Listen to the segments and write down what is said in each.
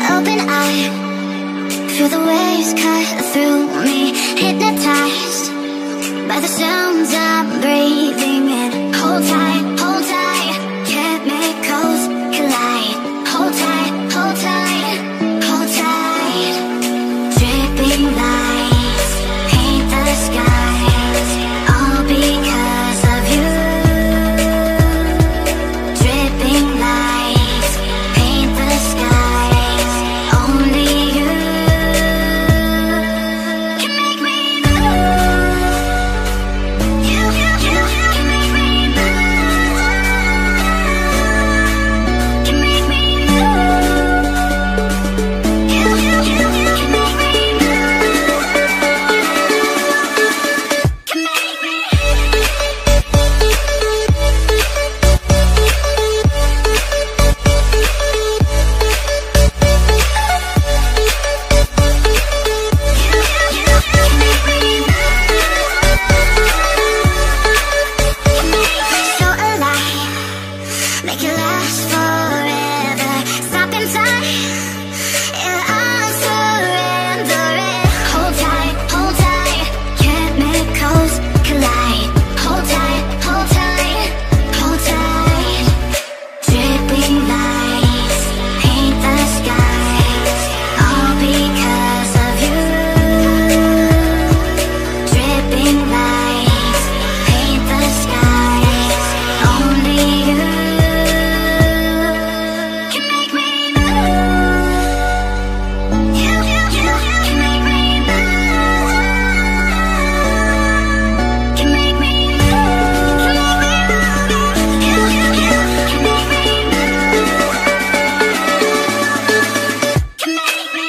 Open eye, feel the waves cut through me, hypnotized by the sounds I'm breathing in. Hold tight, chemicals collide. Hold tight, hold tight, hold tight. Dripping lights paint the skies, all because of you. Dripping lights paint the skies, only you can make me move. You can make me move. Can make me move. You can make me move. Can make me. So alive, make it last forever. Stop in time, yeah, I'll surrender it. Hold tight, chemicals collide. Hold tight, hold tight, hold tight. Dripping lights paint the skies, all because of you. Dripping lights paint the skies, only you can make me move. You can make me move. Can make me move. You can make me move. Can make me.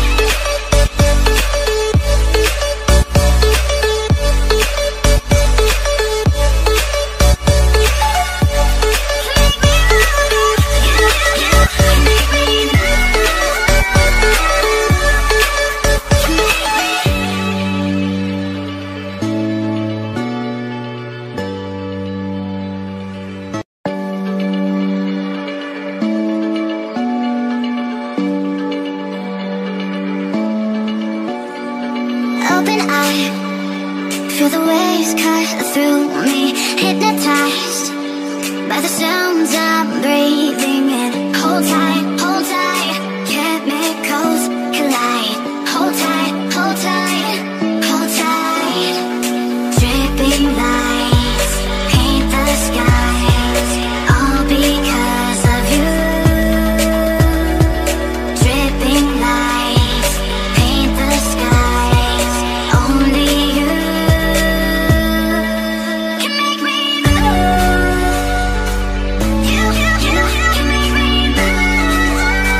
Open eye, feel the waves cut through me, hypnotized by the sounds I'm breathing in. Hold tight, chemicals collide. Hold tight, hold tight, hold tight. Dripping lights paint the skies, all because of you. Dripping lights paint the skies, only you can make me move. You can make me move.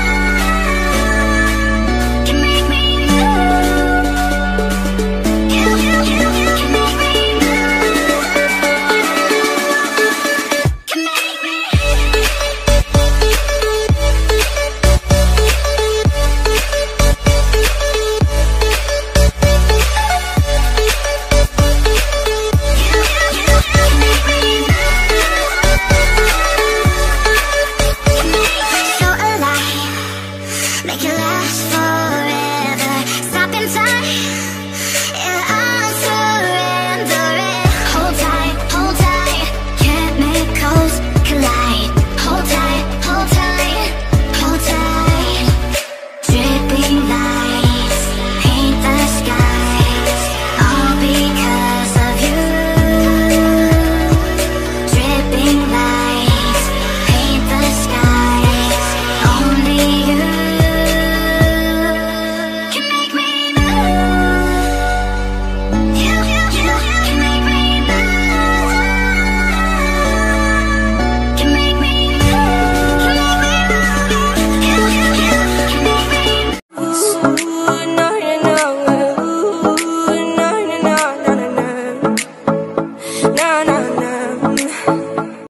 Can make me move. You can make me move. Can make me. So alive, make it last forever.